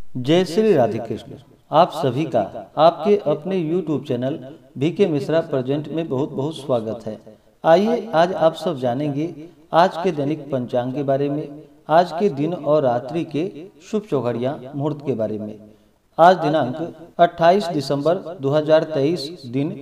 जय श्री राधे कृष्ण। आप सभी का आपके अपने YouTube channel BK Mishra present में बहुत बहुत स्वागत है। आइए आज आप सब जानेंगे आज के दैनिक पंचांग के बारे में, आज के दिन और रात्रि के शुभ चौघड़ियां मुहूर्त के बारे में। आज दिनांक 28 दिसंबर 2023 दिन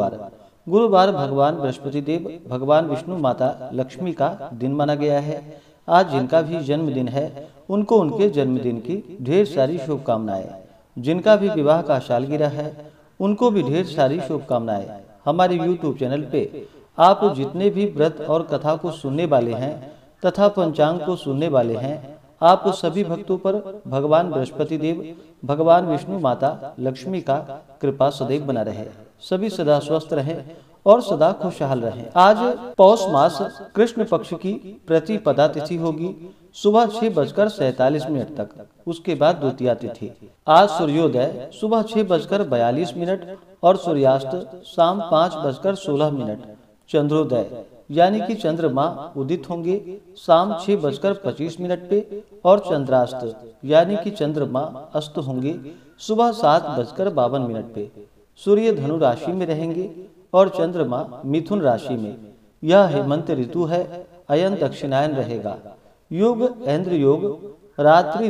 गुरुवार भगवान बृहस्पति देव, भगवान विष्णु, माता लक्ष्मी का दिन माना गया है। आज जिनका भी जन्मदिन है उनको उनके जन्मदिन की ढेर सारी शुभकामनाएं। जिनका भी विवाह का सालगिरह है उनको भी ढेर सारी शुभकामनाएं। हमारे YouTube चैनल पे आप जितने भी व्रत और कथा को सुनने वाले हैं तथा पंचांग को सुनने वाले हैं, आप सभी भक्तों पर भगवान बृहस्पति देव, भगवान विष्णु, माता लक्ष्मी का कृपा सदैव बना रहे। सभी सदा स्वस्थ रहें और सदा खुशहाल रहें। आज पौष मास कृष्ण पक्ष की प्रतिपदा तिथि होगी, सुबह 6:47 तक। उसके बाद द्वितीया तिथि। आज सूर्योदय सुबह 6:42 और सूर्यास्त शाम 5:16। चंद्रोदय यानी कि चंद्रमा उदित होंगे शाम 6:25 पे और चंद्रास्त यानी कि चंद्रमा अस्त होंगे सुबह 7:52 पे। सूर्य धनु राशि में रहेंगे और चंद्रमा मिथुन राशि में। यह हेमंत ऋतु है, अयन दक्षिणायन रहेगा। योग ऐन्द्र योग रात्रि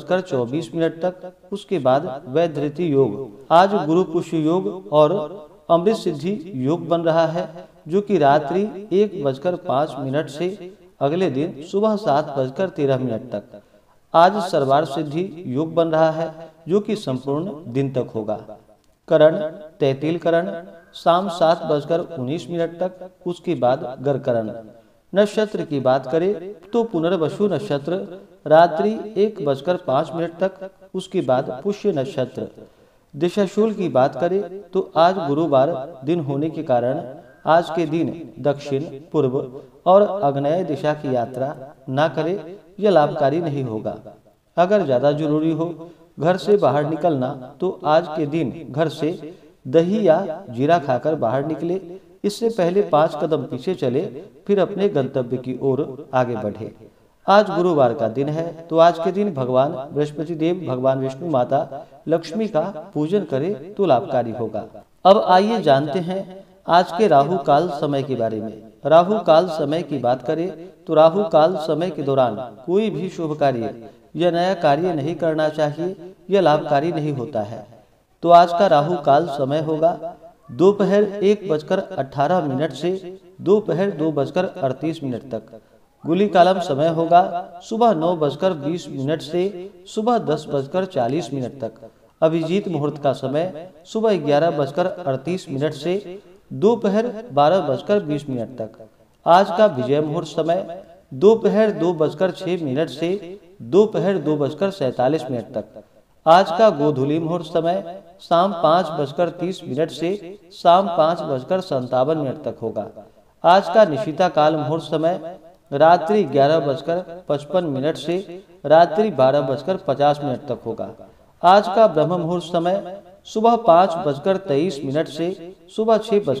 2:24 तक। उसके बाद वैधृति योग। आज गुरु पुष्य योग और अमृत सिद्धि योग बन रहा है, जो कि रात्रि 1:05 से अगले दिन सुबह 7:13 तक। आज सर्वार्थ सिद्धि योग बन रहा है, जो कि संपूर्ण दिन तक होगा। करण तैतिल करण शाम 7:19 तक। उसके बाद गरकरण। नक्षत्र की बात करें तो पुनर्वसु नक्षत्र रात्रि 1:05 तक। उसके बाद पुष्य नक्षत्र। दिशाशूल की बात करें तो आज गुरुवार दिन होने के कारण आज के दिन दक्षिण, पूर्व और आग्नेय दिशा की यात्रा न करें, यह लाभकारी नहीं होगा। अगर ज्यादा जरूरी हो घर से बाहर निकलना तो आज के दिन घर से दही या जीरा खाकर बाहर निकले। इससे पहले 5 कदम पीछे चले, फिर अपने गंतव्य की ओर आगे बढ़े। आज गुरुवार का दिन है, तो आज के दिन भगवान बृहस्पति देव, भगवान विष्णु, माता लक्ष्मी का पूजन करें तो लाभकारी होगा। अब आइए जानते हैं आज के राहु काल समय के बारे में। राहु काल समय की बात करें तो राहु काल समय के दौरान कोई भी शुभ कार्य या नया कार्य नहीं करना चाहिए, यह लाभकारी नहीं होता है। तो आज का राहु काल समय होगा दोपहर 1:18 से दोपहर 2:38 तक। गुली कालम समय होगा सुबह 9:20 से सुबह 10:40 तक। अभिजीत मुहूर्त का समय सुबह 11:38 से दोपहर 12:20 तक। आज का विजय मुहूर्त समय दोपहर 2:06 से दोपहर 2:47 तक। आज का गोधूली मुहूर्त समय शाम 5:30 से शाम 5:57 तक होगा। आज का निशिता काल मुहूर्त समय रात्रि 11:55 से रात्रि 12:50 तक होगा। आज का ब्रह्म मुहूर्त समय सुबह 5:23 से सुबह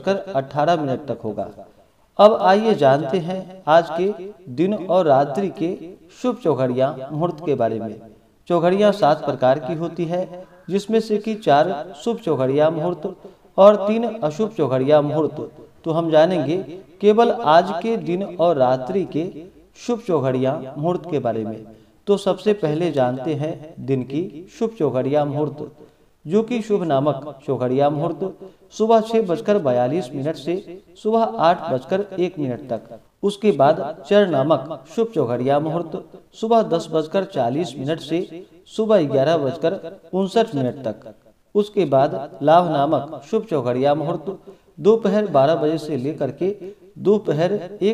6:18 तक होगा। अब आइए जानते हैं आज के दिन और रात्रि के शुभ चौघड़ियां मुहूर्त के बारे में। चौघड़ियां 7 प्रकार की होती है, जिसमें से कि 4 शुभ चौघड़ियां मुहूर्त और 3 अशुभ चौघड़ियां मुहूर्त। तो हम जानेंगे केवल आज के दिन और रात्रि के शुभ चौघड़ियां मुहूर्त के बारे में। तो सबसे पहले जानते हैं दिन की शुभ चौघड़ियां मुहूर्त, जो कि शुभ नामक चौघड़ियां मुहूर्त सुबह 6:42 से सुबह 8:01 तक। उसके बाद चर नामक शुभ चौघड़ियां मुहूर्त सुबह 10:40 से सुबह 11:59 तक। उसके बाद लाभ नामक शुभ चौघड़ियां मुहूर्त दोपहर 12 बजे से लेकर के दोपहर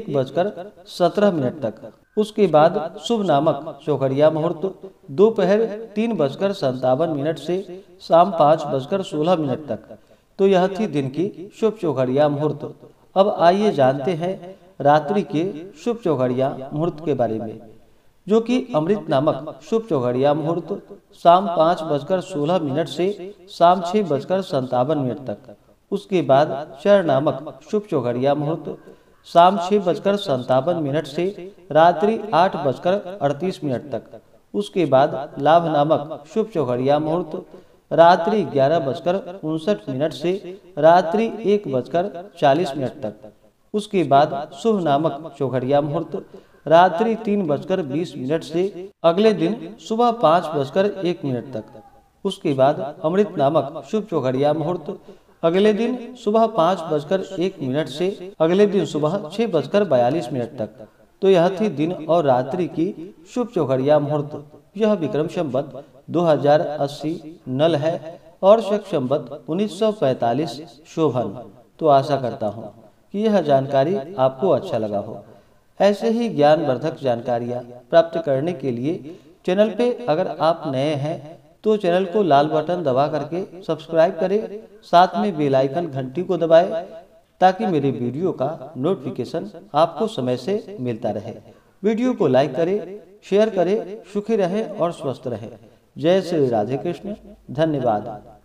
1:17 तक। उसके बाद शुभ नामक चौघड़ियां मुहूर्त दोपहर 3:57 से शाम 5:16 तक। तो यह थी दिन की शुभ चौघड़ियां मुहूर्त। अब आइए जानते हैं रात्रि के शुभ चौघड़ियां मुहूर्त के बारे में, जो कि अमृत नामक शुभ चौघड़ियां मुहूर्त शाम 5:16 से शाम 6:57 तक। उसके बाद चर नामक शुभ चौघड़ियां मुहूर्त शाम 6:57 से रात्रि 8:38 तक। उसके बाद लाभ नामक शुभ चौघड़िया मुहूर्त रात्रि 11:59 से रात्रि 1:40 तक। उसके बाद शुभ नामक चौघड़िया मुहूर्त रात्रि 3:20 से अगले दिन सुबह 5:01 तक। उसके बाद अमृत नामक शुभ चौघड़िया मुहूर्त अगले दिन सुबह 5:01 से अगले दिन सुबह 6:42 तक। तो यह थी दिन और रात्रि की शुभ चौघड़िया मुहूर्त। यह विक्रम संवत 2080 नल है और शक संवत 1945 शोभन। तो आशा करता हूँ कि यह जानकारी आपको अच्छा लगा हो। ऐसे ही ज्ञानवर्धक जानकारियाँ प्राप्त करने के लिए चैनल पे अगर आप नए हैं तो चैनल को लाल बटन दबा करके सब्सक्राइब करें, साथ में बेल आइकन घंटी को दबाएं ताकि मेरे वीडियो का नोटिफिकेशन आपको समय से मिलता रहे। वीडियो को लाइक करें, शेयर करें, सुखी रहें और स्वस्थ रहें। जय श्री राधे कृष्ण। धन्यवाद।